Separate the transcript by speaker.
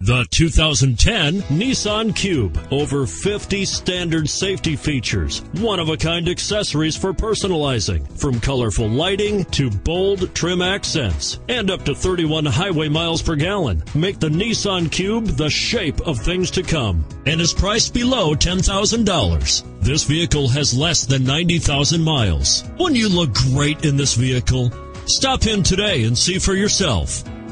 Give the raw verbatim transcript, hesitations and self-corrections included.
Speaker 1: The two thousand ten Nissan Cube. Over fifty standard safety features, one-of-a-kind accessories for personalizing, from colorful lighting to bold trim accents, and up to thirty-one highway miles per gallon. Make the Nissan Cube the shape of things to come, and is priced below ten thousand dollars. This vehicle has less than ninety thousand miles. Wouldn't you look great in this vehicle? Stop in today and see for yourself.